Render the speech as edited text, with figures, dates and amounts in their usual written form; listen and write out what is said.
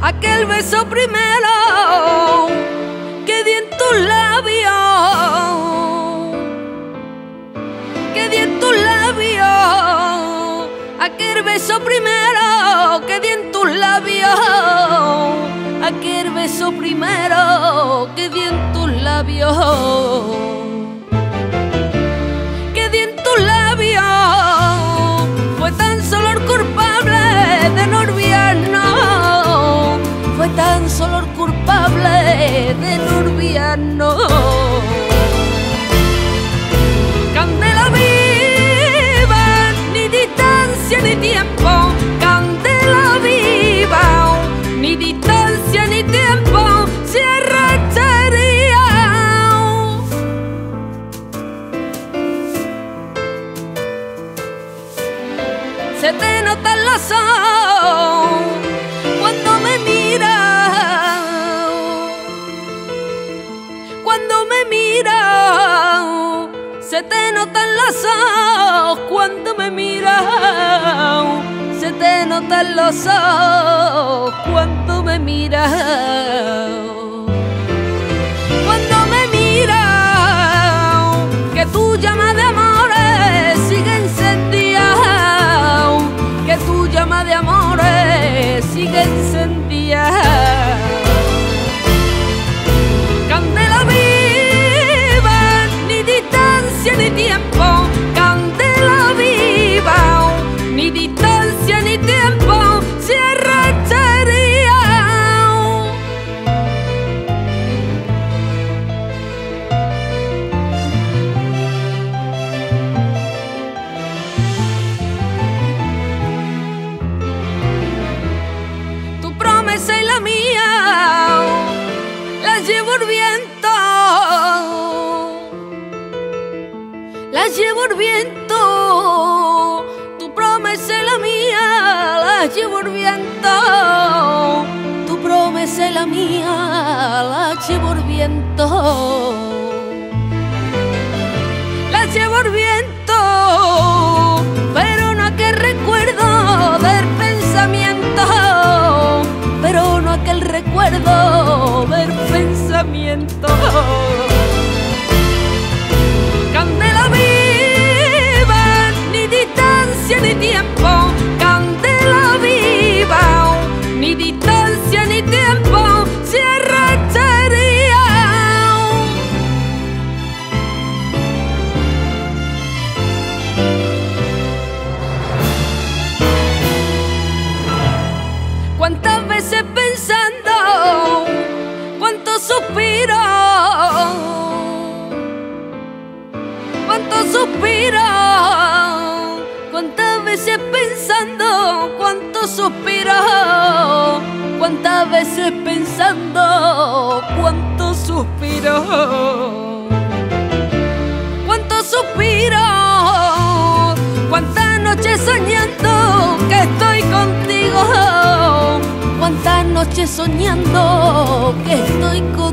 aquel beso primero que di en tus labios, que di en tus labios, aquel beso primero que di en tus labios, aquel beso primero que di en tus labios, que di en tus labios, fue tan solo el culpable de no olvidarnos, fue tan solo el culpable de no olvidarnos. Candela viva, ni distancia ni tiempo, candela viva, ni distancia ni tiempo, cierra esta herida. Se te notan los ojos cuando me miras, cuando me miras, se te notan los ojos cuando me miras, se te notan los ojos cuando me miras, cuando me miras, que tu llama de amores sigue encendida, que tu llama de amores sigue encendida. Candela viva, ni distancia ni tiempo, candela viva, ni distancia ni tiempo, cierra esta herida. Tu promesa y la mía las llevo el viento, las llevo el viento, tu promesa y la mía, las llevo el viento, tu promesa y la mía, las llevo el viento, las llevo el viento, pero no aquel recuerdo del pensamiento, pero no aquel recuerdo del pensamiento. Candela viva, ni distancia ni tiempo, candela viva, ni distancia ni tiempo, cierra esta herida. Cuántas veces pensando, cuántos suspiros, cuántos suspiros, cuántas veces pensando, cuántos suspiros, cuántas veces pensando, cuántos suspiros, cuántos suspiros, cuántas noches soñando que estoy contigo, cuántas noches soñando que estoy contigo.